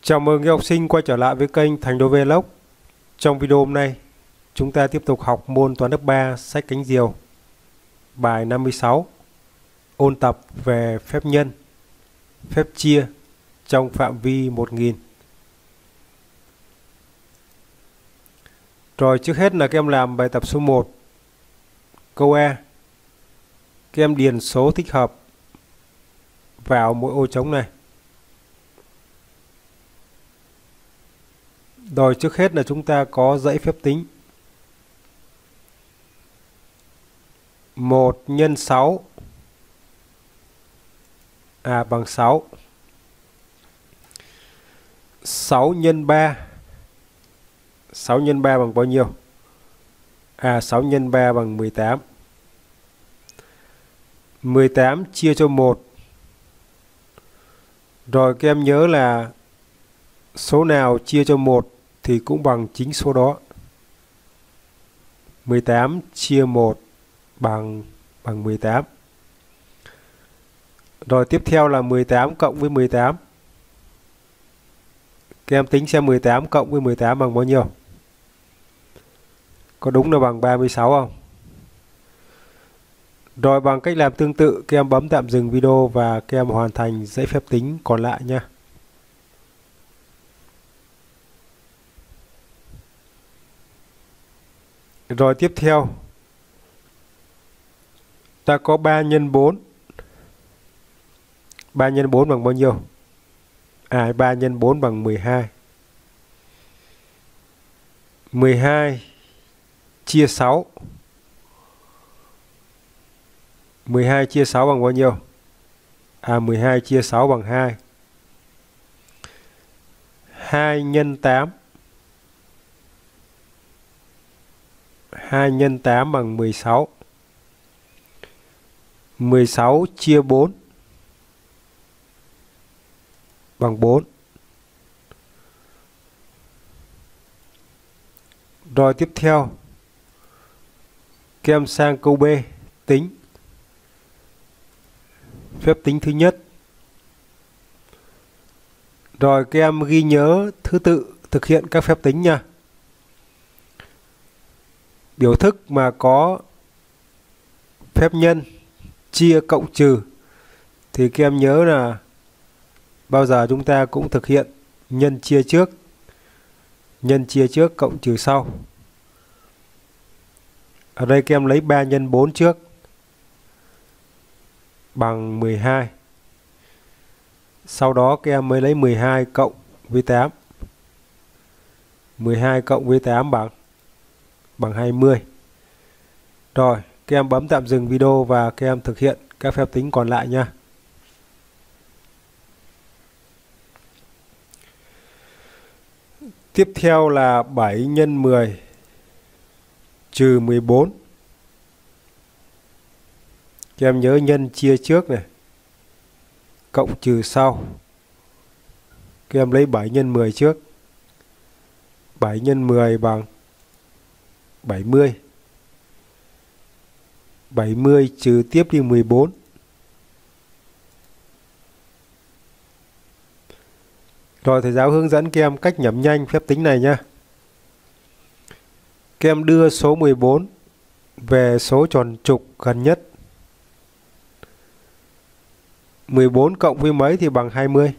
Chào mừng các học sinh quay trở lại với kênh Thành Đô Vlog. Trong video hôm nay, chúng ta tiếp tục học môn toán lớp 3 sách cánh diều. Bài 56. Ôn tập về phép nhân, phép chia trong phạm vi 1000. Rồi trước hết là các em làm bài tập số 1. Câu A. Các em điền số thích hợp vào mỗi ô trống này. Rồi trước hết là chúng ta có dãy phép tính. 1 nhân 6 bằng 6. 6 nhân 3. 6 nhân 3 bằng bao nhiêu? 6 nhân 3 bằng 18. 18 chia cho 1. Rồi các em nhớ là số nào chia cho 1 thì cũng bằng chính số đó. 18 chia 1 bằng 18. Rồi tiếp theo là 18 cộng với 18. Các em tính xem 18 cộng với 18 bằng bao nhiêu? Có đúng là bằng 36 không? Rồi bằng cách làm tương tự, các em bấm tạm dừng video và các em hoàn thành dãy phép tính còn lại nhé. Rồi tiếp theo, ta có 3 nhân 4. 3 nhân 4 bằng bao nhiêu? 3 nhân 4 bằng 12. 12 chia 6. 12 chia 6 bằng bao nhiêu? 12 chia 6 bằng 2. 2 nhân 8. 2 nhân 8 bằng 16. 16 chia 4 bằng 4. Rồi tiếp theo, các em sang câu B, tính. Phép tính thứ nhất. Rồi các em ghi nhớ thứ tự thực hiện các phép tính nha. Biểu thức mà có phép nhân, chia, cộng, trừ thì các em nhớ là bao giờ chúng ta cũng thực hiện nhân chia trước. Nhân chia trước, cộng trừ sau. Ở đây các em lấy 3 nhân 4 trước bằng 12. Sau đó các em mới lấy 12 cộng với 8. 12 cộng với 8 bằng 20. Rồi, các em bấm tạm dừng video và các em thực hiện các phép tính còn lại nha. Tiếp theo là 7 nhân 10 trừ 14. Các em nhớ nhân chia trước này, cộng trừ sau. Các em lấy 7 nhân 10 trước. 7 nhân 10 bằng 70. 70 trừ tiếp đi 14. Rồi thầy giáo hướng dẫn các em cách nhẩm nhanh phép tính này nhé. Các em đưa số 14 về số tròn trục gần nhất. 14 cộng với mấy thì bằng 20.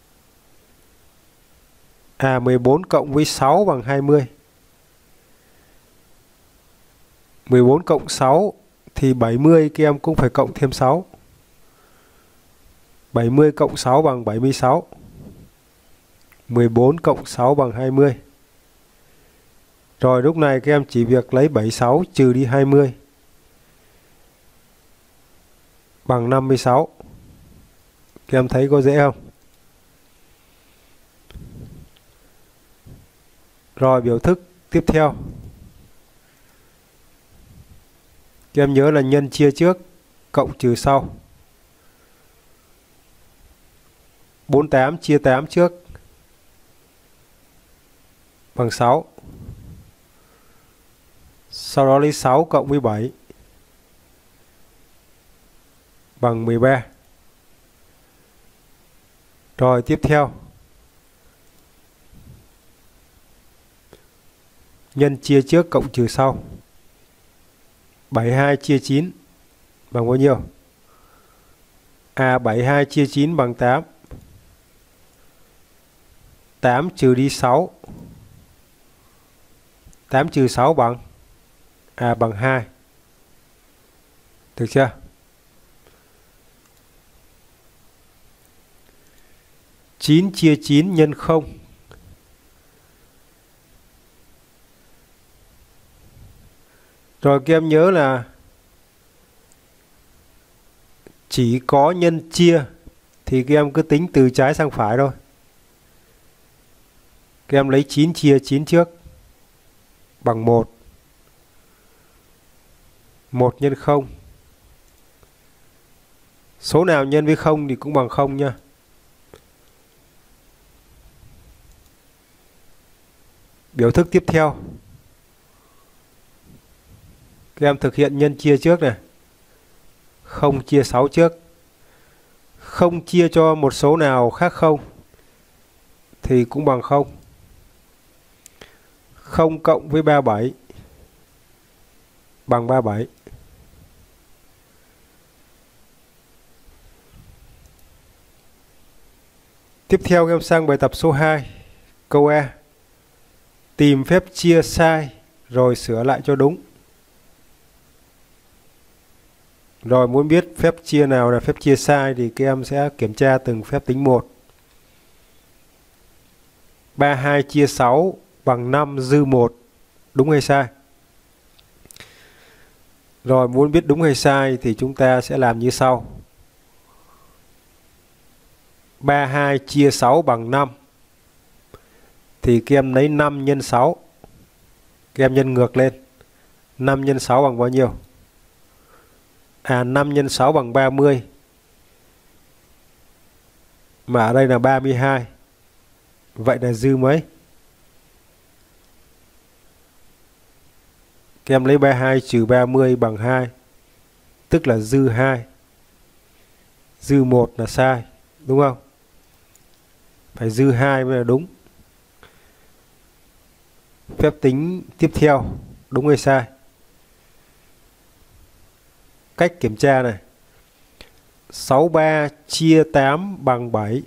14 cộng với 6 bằng 20. 14 cộng 6 thì 70, các em cũng phải cộng thêm 6. 70 cộng 6 bằng 76. 14 cộng 6 bằng 20. Rồi lúc này các em chỉ việc lấy 76 trừ đi 20 bằng 56. Các em thấy có dễ không? Rồi biểu thức tiếp theo. Các em nhớ là nhân chia trước, cộng trừ sau. 48 chia 8 trước bằng 6. Sau đó lấy 6 cộng với 7 bằng 13. Rồi tiếp theo nhân chia trước cộng trừ sau. 72 chia 9 bằng bao nhiêu? 72 chia 9 bằng 8. 8 trừ đi 6. 8 trừ 6 bằng bằng 2. Được chưa? Chín chia 9 nhân 0. Rồi các em nhớ là chỉ có nhân chia thì các em cứ tính từ trái sang phải thôi. Các em lấy 9 chia 9 trước bằng 1. 1 nhân 0. Số nào nhân với 0 thì cũng bằng 0 nha. Biểu thức tiếp theo. Các em thực hiện nhân chia trước này. 0 chia 6 trước. 0 chia cho một số nào khác 0 thì cũng bằng 0. 0 cộng với 37 bằng 37. Tiếp theo các em sang bài tập số 2, câu E. Tìm phép chia sai rồi sửa lại cho đúng. Rồi muốn biết phép chia nào là phép chia sai thì các em sẽ kiểm tra từng phép tính một. 32 chia 6 bằng 5 dư 1. Đúng hay sai? Rồi muốn biết đúng hay sai thì chúng ta sẽ làm như sau. 32 chia 6 bằng 5. Thì các em lấy 5 nhân 6. Các em nhân ngược lên. 5 nhân 6 bằng bao nhiêu? 5 nhân 6 bằng 30. Mà ở đây là 32. Vậy là dư mấy? Các em lấy 32 trừ 30 bằng 2. Tức là dư 2. Dư 1 là sai. Đúng không? Phải dư 2 mới là đúng. Phép tính tiếp theo. Đúng hay sai? Cách kiểm tra này. 63 chia 8 bằng 7.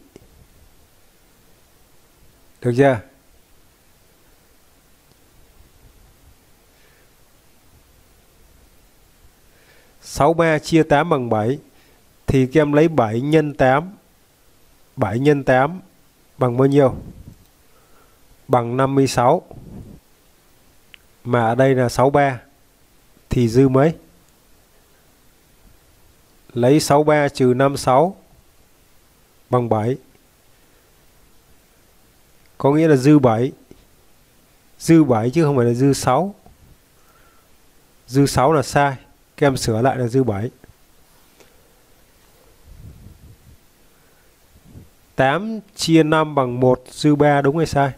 Được chưa? Sáu ba chia 8 bằng 7 thì các em lấy 7 nhân 8. 7 nhân 8 bằng bao nhiêu? Bằng 56. Mà ở đây là 63 thì dư mấy? Lấy 63 trừ 56 bằng 7. Có nghĩa là dư 7. Dư 7 chứ không phải là dư 6. Dư 6 là sai. Các em sửa lại là dư 7. 8 chia 5 bằng 1 dư 3. Đúng hay sai?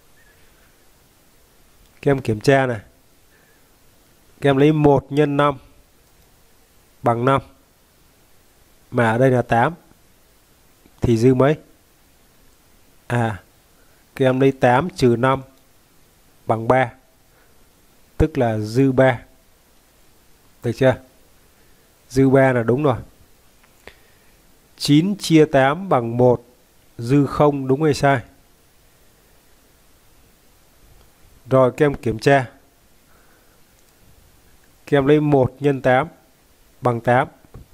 Các em kiểm tra này. Các em lấy 1 nhân 5 bằng 5. Mà ở đây là 8. Thì dư mấy? Các em lấy 8 trừ 5 bằng 3. Tức là dư 3. Được chưa? Dư 3 là đúng rồi. 9 chia 8 bằng 1 dư 0. Đúng hay sai? Rồi các em kiểm tra. Các em lấy 1 nhân 8 bằng 8.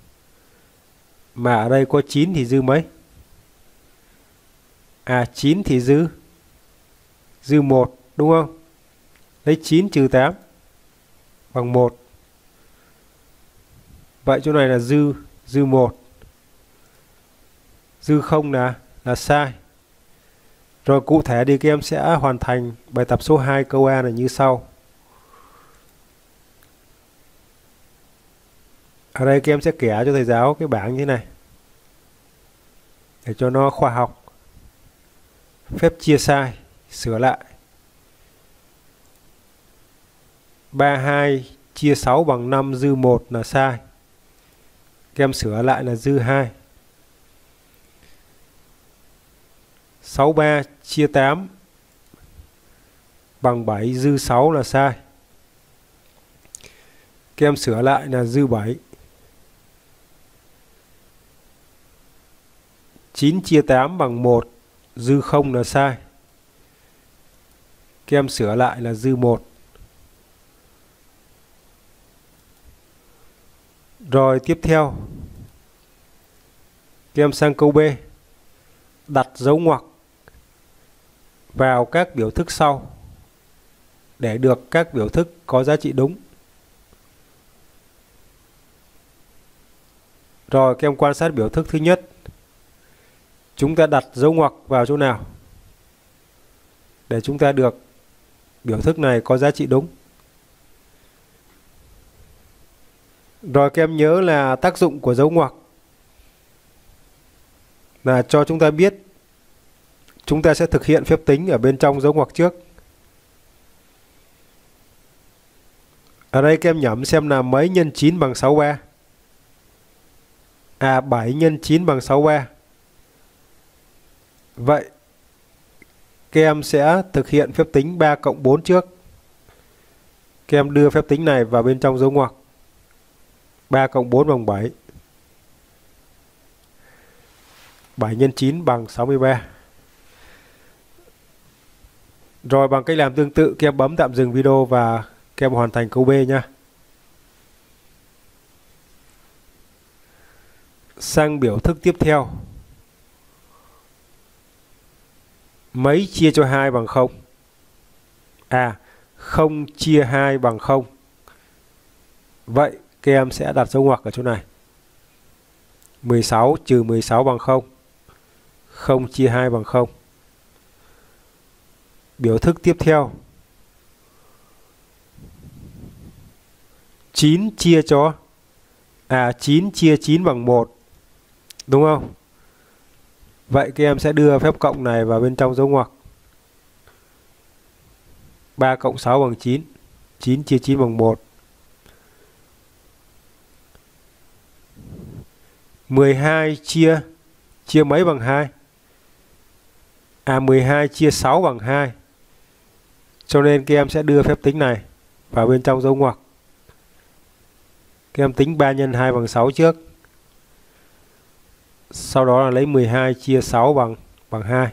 Mà ở đây có 9 thì dư mấy? 9 thì dư 1. Đúng không? Lấy 9 trừ 8 bằng 1. Vậy chỗ này là dư 1. Dư 0 là sai. Rồi cụ thể thì các em sẽ hoàn thành bài tập số 2 câu A này như sau. Ở đây các em sẽ kẻ cho thầy giáo cái bảng như thế này để cho nó khoa học. Phép chia sai, sửa lại. 32 chia 6 bằng 5 dư 1 là sai. Các em sửa lại là dư 2. 63 chia 8 bằng 7, dư 6 là sai. Các em sửa lại là dư 7. 9 chia 8 bằng 1, dư 0 là sai. Các em sửa lại là dư 1. Rồi tiếp theo, các em sang câu B. Đặt dấu ngoặc vào các biểu thức sau để được các biểu thức có giá trị đúng. Rồi các em quan sát biểu thức thứ nhất. Chúng ta đặt dấu ngoặc vào chỗ nào để chúng ta được biểu thức này có giá trị đúng. Rồi các em nhớ là tác dụng của dấu ngoặc là cho chúng ta biết chúng ta sẽ thực hiện phép tính ở bên trong dấu ngoặc trước. Ở đây các em nhẩm xem là mấy nhân 9 bằng 63. 7 nhân 9 bằng 63. Vậy các em sẽ thực hiện phép tính 3 cộng 4 trước. Các em đưa phép tính này vào bên trong dấu ngoặc. 3 cộng 4 bằng 7. 7 nhân 9 bằng 63. Rồi bằng cách làm tương tự, các em bấm tạm dừng video và các em hoàn thành câu B nha. Sang biểu thức tiếp theo. Mấy chia cho 2 bằng 0? 0 chia 2 bằng 0. Vậy các em sẽ đặt dấu ngoặc ở chỗ này. 16 trừ 16 bằng 0. 0 chia 2 bằng 0. Biểu thức tiếp theo. 9 chia cho 9 chia 9 bằng 1. Đúng không? Vậy các em sẽ đưa phép cộng này vào bên trong dấu ngoặc. 3 cộng 6 bằng 9. 9 chia 9 bằng 1. 12 chia mấy bằng 2? 12 chia 6 bằng 2. Cho nên các em sẽ đưa phép tính này vào bên trong dấu ngoặc. Các em tính 3 nhân 2 bằng 6 trước. Sau đó là lấy 12 chia 6 bằng 2.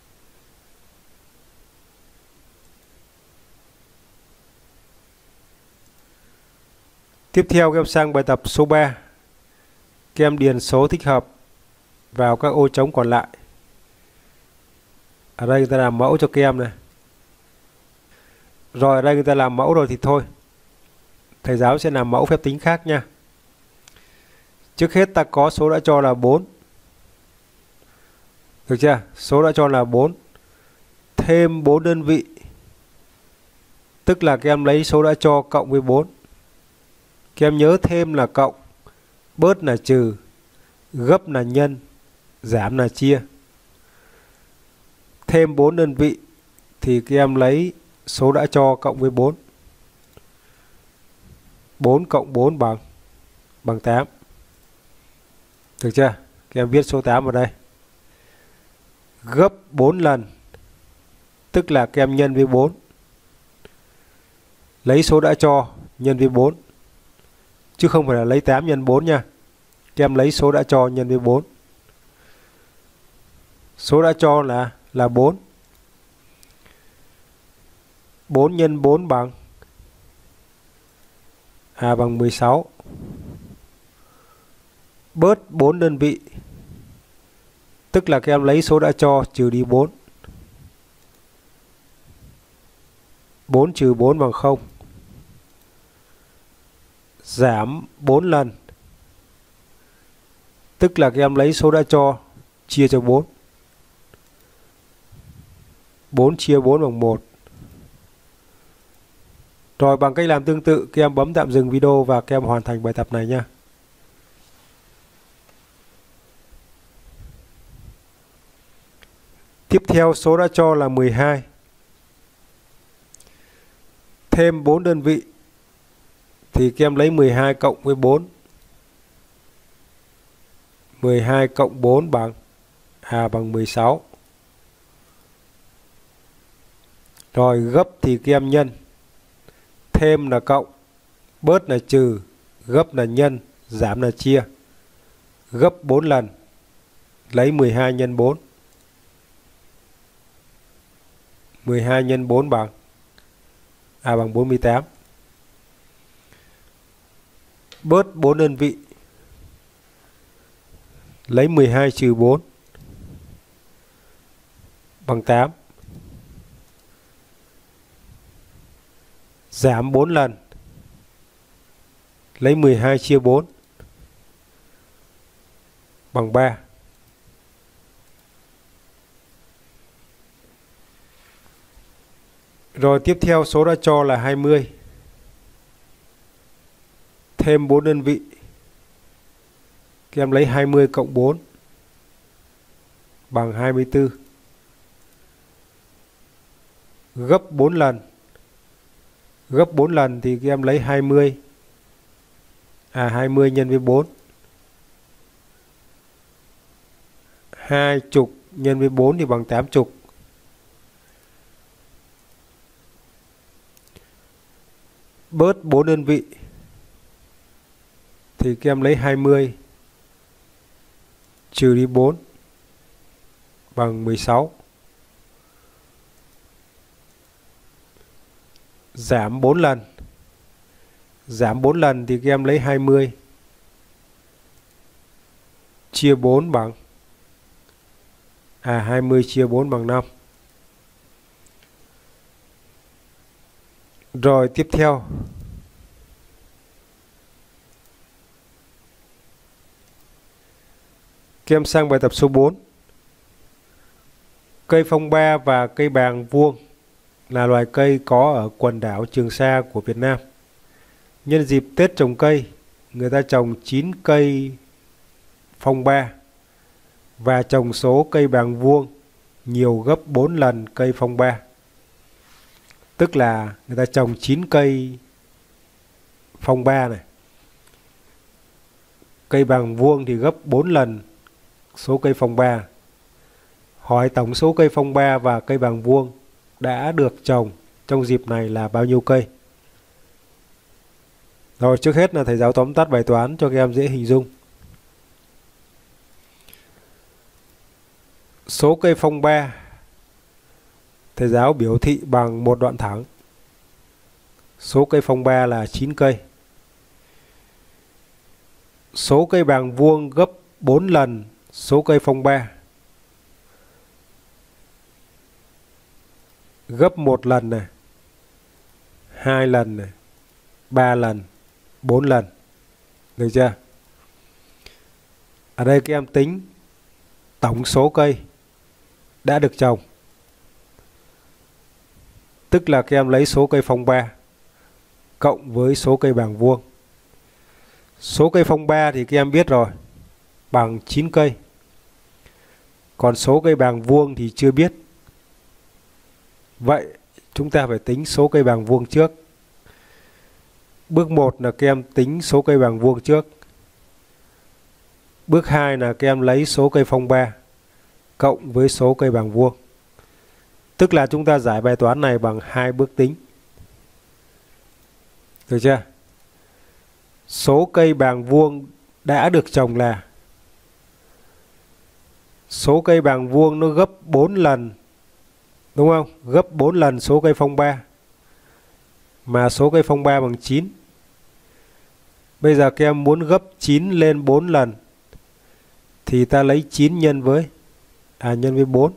Tiếp theo các em sang bài tập số 3. Các em điền số thích hợp vào các ô trống còn lại. Ở đây người ta làm mẫu cho các em này. Rồi ở đây người ta làm mẫu rồi thì thôi. Thầy giáo sẽ làm mẫu phép tính khác nha. Trước hết ta có số đã cho là 4. Được chưa? Số đã cho là 4. Thêm 4 đơn vị. Tức là các em lấy số đã cho cộng với 4. Các em nhớ thêm là cộng, bớt là trừ, gấp là nhân, giảm là chia. Thêm 4 đơn vị thì các em lấy số đã cho cộng với 4. 4 cộng 4 bằng 8. Được chưa? Các em viết số 8 vào đây. Gấp 4 lần, tức là các em nhân với 4. Lấy số đã cho nhân với 4. Chứ không phải là lấy 8 nhân 4 nha. Các em lấy số đã cho nhân với 4. Số đã cho là 4. 4 nhân 4 bằng bằng 16. Bớt 4 đơn vị. Tức là các em lấy số đã cho trừ đi 4. 4 trừ 4 bằng 0. Giảm 4 lần. Tức là các em lấy số đã cho chia cho 4. 4 chia 4 bằng 1. Rồi bằng cách làm tương tự, các em bấm tạm dừng video và các em hoàn thành bài tập này nha. Tiếp theo số đã cho là 12. Thêm 4 đơn vị thì các em lấy 12 cộng với 4. 12 cộng 4 bằng 16. Rồi gấp thì các em nhân. Thêm là cộng, bớt là trừ, gấp là nhân, giảm là chia. Gấp 4 lần. Lấy 12 nhân 4. 12 nhân 4 bằng bằng 48. Bớt 4 đơn vị. Lấy 12 trừ 4 bằng 8. Giảm 4 lần. Lấy 12 chia 4 bằng 3. Rồi tiếp theo số đã cho là 20. Thêm 4 đơn vị. Các em lấy 20 cộng 4 bằng 24. Gấp 4 lần. Gấp 4 lần thì các em lấy 20. 20 nhân với 4. 20 nhân với 4 thì bằng 80. Bớt 4 đơn vị thì các em lấy 20 trừ đi 4 bằng 16. Giảm 4 lần. Giảm 4 lần thì các em lấy 20 chia 4 bằng 20 chia 4 bằng 5. Rồi tiếp theo các em sang bài tập số 4. Cây phong ba và cây bàng vuông là loài cây có ở quần đảo Trường Sa của Việt Nam. Nhân dịp Tết trồng cây, người ta trồng 9 cây phong ba và trồng số cây bàng vuông nhiều gấp 4 lần cây phong ba. Tức là người ta trồng 9 cây phong ba này. Cây bàng vuông thì gấp 4 lần số cây phong ba. Hỏi tổng số cây phong ba và cây bàng vuông đã được trồng trong dịp này là bao nhiêu cây? Rồi trước hết là thầy giáo tóm tắt bài toán cho các em dễ hình dung. Số cây phong ba thầy giáo biểu thị bằng một đoạn thẳng. Số cây phong ba là 9 cây. Số cây bàng vuông gấp 4 lần số cây phong ba. Gấp 1 lần này, 2 lần này, 3 lần, 4 lần. Được chưa? Ở đây các em tính tổng số cây đã được trồng. Tức là các em lấy số cây phong ba cộng với số cây bàng vuông. Số cây phong ba thì các em biết rồi, bằng 9 cây. Còn số cây bàng vuông thì chưa biết. Vậy chúng ta phải tính số cây bàng vuông trước. Bước 1 là các em tính số cây bàng vuông trước. Bước 2 là các em lấy số cây phong ba cộng với số cây bàng vuông. Tức là chúng ta giải bài toán này bằng 2 bước tính. Được chưa? Số cây bàng vuông đã được trồng là số cây bàng vuông nó gấp 4 lần. Đúng không? Gấp 4 lần số cây phong ba. Mà số cây phong ba bằng 9. Bây giờ các em muốn gấp 9 lên 4 lần thì ta lấy 9 nhân với nhân với 4.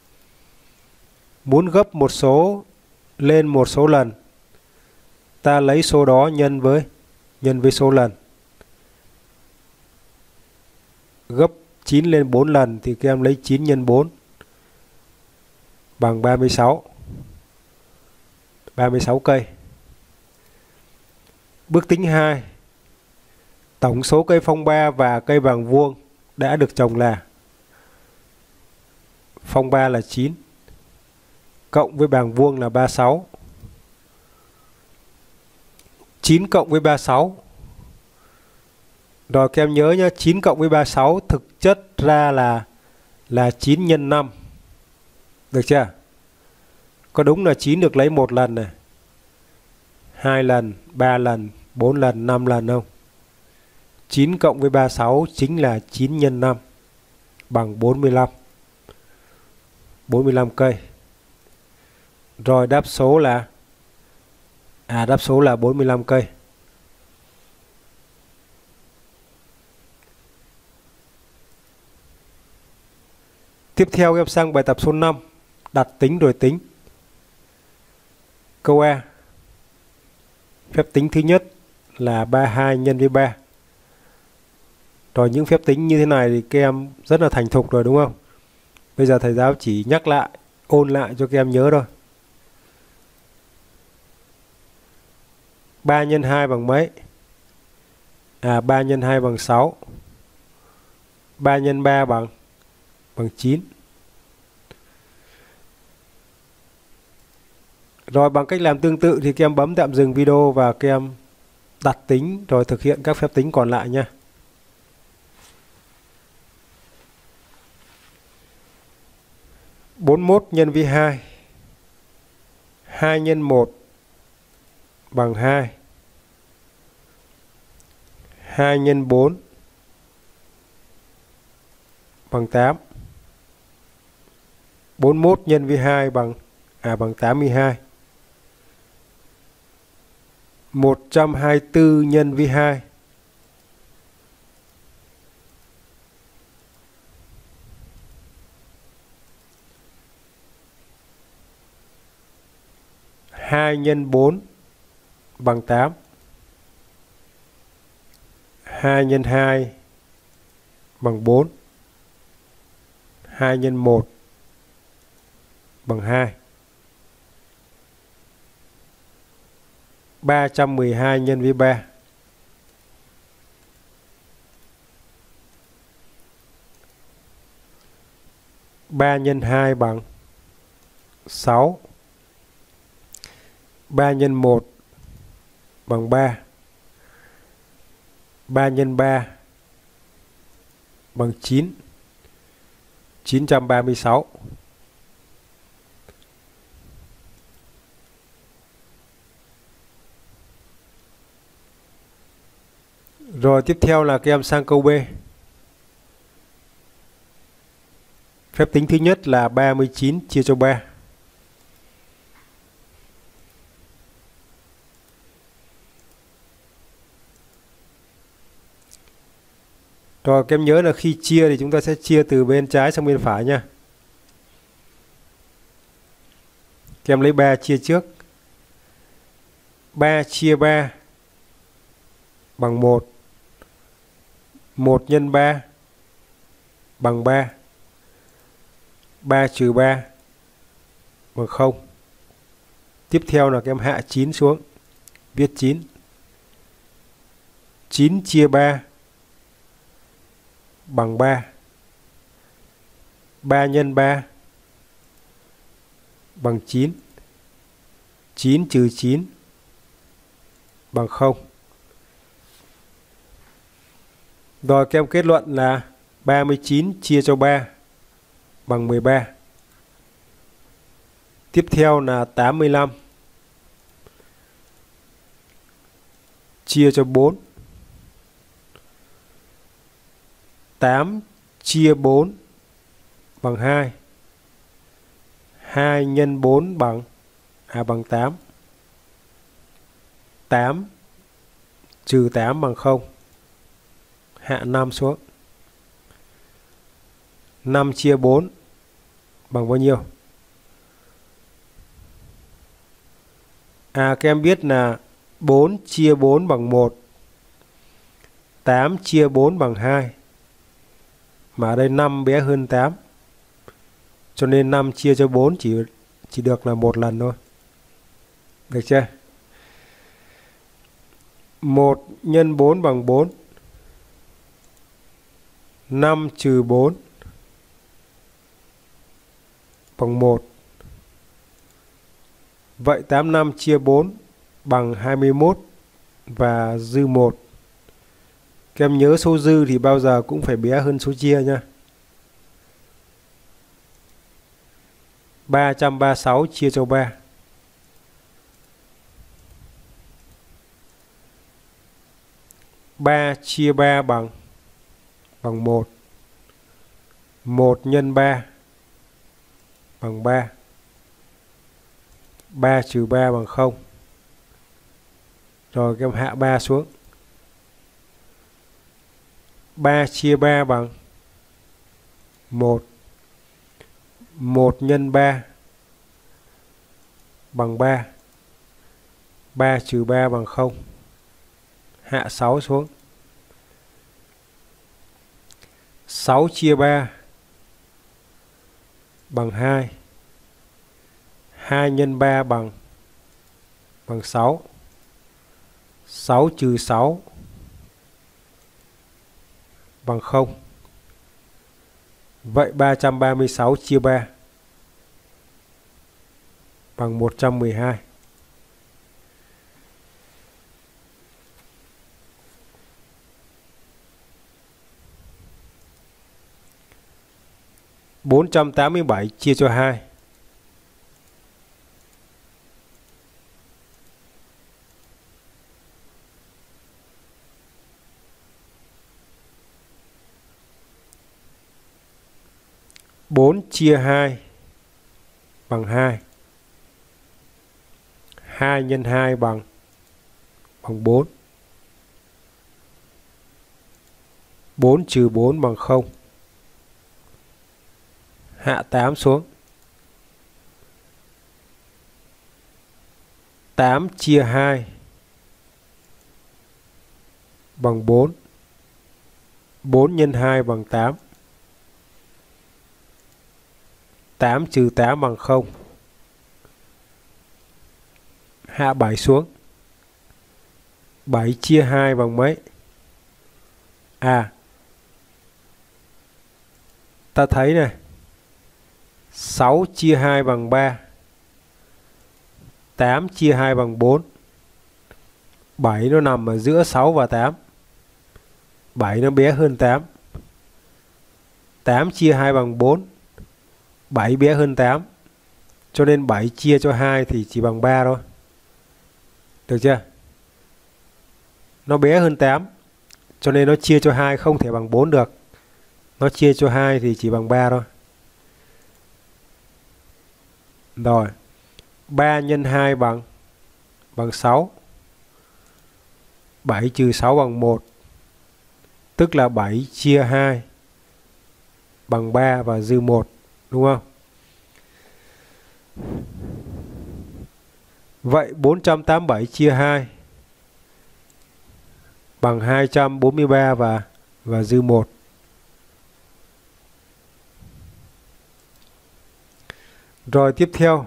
Muốn gấp một số lên một số lần, ta lấy số đó nhân với số lần. Gấp 9 lên 4 lần thì các em lấy 9 nhân 4 bằng 36. 36 cây. Bước tính 2. Tổng số cây phong ba và cây bàng vuông đã được trồng là phong ba là 9 cộng với bàng vuông là 36. 9 cộng với 36. Rồi các em nhớ nhé, 9 cộng với 36 thực chất ra là 9 nhân 5. Được chưa? Có đúng là 9 được lấy một lần này, 2 lần, 3 lần, 4 lần, 5 lần không? 9 cộng với 36 chính là 9 nhân 5 bằng 45. 45 cây. Rồi đáp số là đáp số là 45 cây. Tiếp theo em sang bài tập số 5, đặt tính rồi tính. Câu A. Phép tính thứ nhất là 32 nhân với 3. Rồi những phép tính như thế này thì các em rất là thành thục rồi đúng không? Bây giờ thầy giáo chỉ nhắc lại, ôn lại cho các em nhớ thôi. 3 nhân 2 bằng mấy? 3 nhân 2 bằng 6. 3 nhân 3 bằng 9. Rồi bằng cách làm tương tự thì các em bấm tạm dừng video và các em đặt tính rồi thực hiện các phép tính còn lại nha. Bốn mốt nhân với 2. 2 nhân 1 bằng 2. 2 nhân 4 bằng 8. 41 nhân với 2 bằng 82. 124 nhân với 2 2 nhân 4 bằng 8. 2 nhân 2 bằng 4. 2 nhân 1 bằng 2. 312 nhân với 3. 3 nhân 2 bằng 6. 3 nhân 1 bằng 3. 3 nhân 3 bằng 9. 936. Rồi tiếp theo là các em sang câu B. Phép tính thứ nhất là 39 chia cho 3. Rồi các em nhớ là khi chia thì chúng ta sẽ chia từ bên trái sang bên phải nha. Các em lấy 3 chia trước. 3 chia 3 bằng 1. 1 nhân 3 bằng 3. 3 trừ 3 bằng 0. Tiếp theo là các em hạ 9 xuống. Viết 9. 9 chia 3 bằng 3. 3 nhân 3 bằng 9. 9 trừ 9 bằng 0. Rồi các em kết luận là 39 chia cho 3 bằng 13. Tiếp theo là 85 chia cho 4. 8 chia 4 bằng 2. 2 nhân 4 bằng 8. 8 trừ 8 bằng 0. Hạ 5 xuống. 5 chia 4 bằng bao nhiêu? Các em biết là 4 chia 4 bằng 1. 8 chia 4 bằng 2. Mà ở đây 5 bé hơn 8. Cho nên 5 chia cho 4 chỉ được là một lần thôi. Được chưa? 1 nhân 4 bằng 4. 5 trừ 4 bằng 1. Vậy 85 chia 4 bằng 21 và dư 1. Các em nhớ số dư thì bao giờ cũng phải bé hơn số chia nha. 336 chia cho 3. 3 chia 3 bằng 1. 1 nhân 3 bằng 3. 3 trừ 3 bằng 0. Rồi các em hạ 3 xuống. 3 chia 3 bằng 1. 1 nhân 3 bằng 3. 3 trừ 3 bằng 0. Hạ 6 xuống. 6 chia 3 bằng 2. 2 nhân 3 bằng 6. 6 trừ 6 bằng 0. Vậy 336 chia 3 bằng 112. Bốn trăm tám mươi bảy chia cho 2. 4 chia 2 bằng 2. 2 nhân 2 bằng 4. 4 trừ 4 bằng 0. Hạ 8 xuống. 8 chia 2 bằng 4. 4 nhân 2 bằng 8. 8 trừ 8 bằng 0. Hạ 7 xuống. 7 chia 2 bằng mấy? Ta thấy này. 6 chia 2 bằng 3. 8 chia 2 bằng 4. 7 nó nằm ở giữa 6 và 8. 7 nó bé hơn 8. 8 chia 2 bằng 4. 7 bé hơn 8. Cho nên 7 chia cho 2 thì chỉ bằng 3 thôi. Được chưa? Nó bé hơn 8. Cho nên nó chia cho 2 không thể bằng 4 được. Nó chia cho 2 thì chỉ bằng 3 thôi. Rồi. 3 nhân 2 bằng 6. 7 trừ 6 bằng 1. Tức là 7 chia 2 bằng 3 và dư 1. Đúng không? Vậy 487 chia 2 bằng 243 và dư 1. Rồi tiếp theo,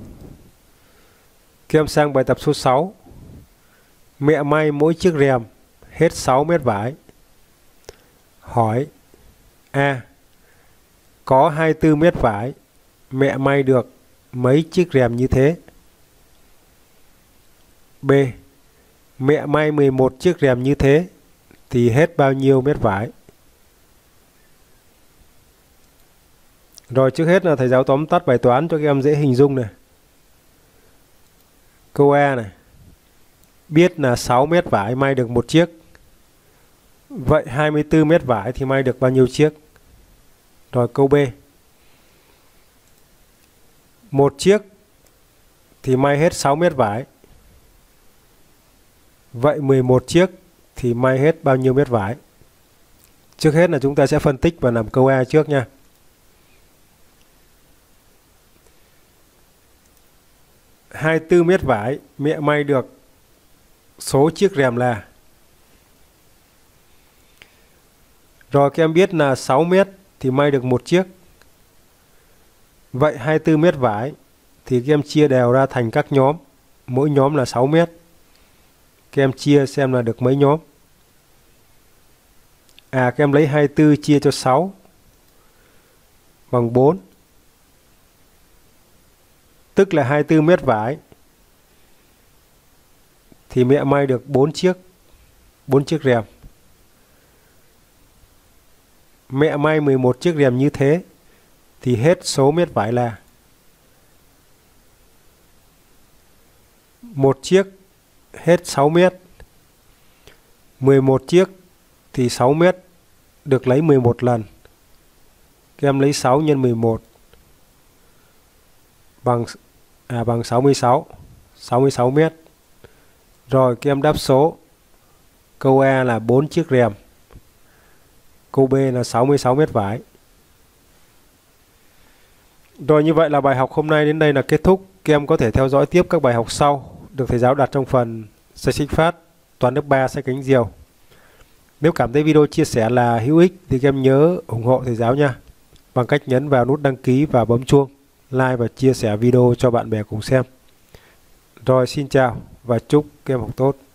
các em sang bài tập số 6. Mẹ may mỗi chiếc rèm hết 6 mét vải. Hỏi: A. Có 24 mét vải, mẹ may được mấy chiếc rèm như thế? B. Mẹ may 11 chiếc rèm như thế thì hết bao nhiêu mét vải? Rồi trước hết là thầy giáo tóm tắt bài toán cho các em dễ hình dung này. Câu A này. Biết là 6 mét vải may được một chiếc. Vậy 24 mét vải thì may được bao nhiêu chiếc? Rồi câu B. Một chiếc thì may hết 6 mét vải. Vậy 11 chiếc thì may hết bao nhiêu mét vải? Trước hết là chúng ta sẽ phân tích và làm câu A trước nha. Hai mươi tư mét vải mẹ may được số chiếc rèm là. Rồi các em biết là 6 mét thì may được một chiếc. Vậy 24 mét vải thì các em chia đều ra thành các nhóm. Mỗi nhóm là 6 mét. Các em chia xem là được mấy nhóm. Các em lấy 24 chia cho 6 bằng 4. Tức là 24 mét vải thì mẹ may được 4 chiếc rèm. Mẹ may 11 chiếc rèm như thế thì hết số mét vải là. một chiếc hết 6 mét. 11 chiếc thì 6 mét được lấy 11 lần. Các em lấy 6 nhân 11 bằng 66. 66 mét. Rồi các em đáp số. Câu A là 4 chiếc rèm. Câu B là 66 mét vải. Rồi như vậy là bài học hôm nay đến đây là kết thúc. Các em có thể theo dõi tiếp các bài học sau được thầy giáo đặt trong phần sách Sinh Phát toán lớp 3 sách cánh diều. Nếu cảm thấy video chia sẻ là hữu ích thì các em nhớ ủng hộ thầy giáo nha, bằng cách nhấn vào nút đăng ký và bấm chuông, like và chia sẻ video cho bạn bè cùng xem. Rồi xin chào và chúc các em học tốt.